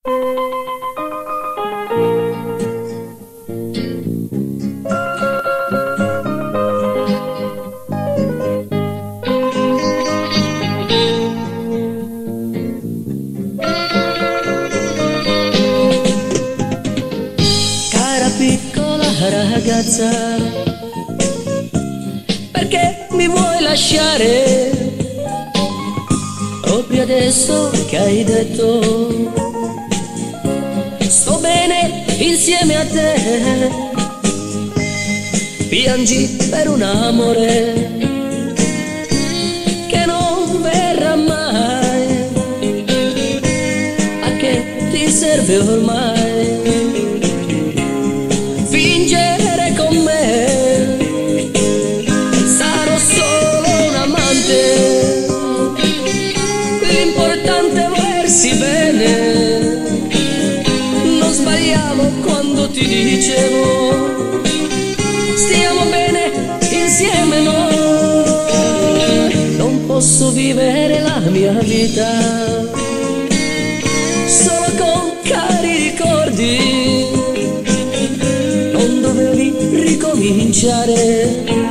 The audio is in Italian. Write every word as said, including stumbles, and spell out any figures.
Cara piccola ragazza, perché mi vuoi lasciare? Proprio adesso che hai detto sto bene insieme a te, piangi per un amore che non verrà mai. A che ti serve ormai fingere con me? Sarò solo un amante, l'importante è volersi bene. Non sbagliavo quando ti dicevo stiamo bene insieme noi. Non posso vivere la mia vita solo con cari ricordi. Non dovevi ricominciare.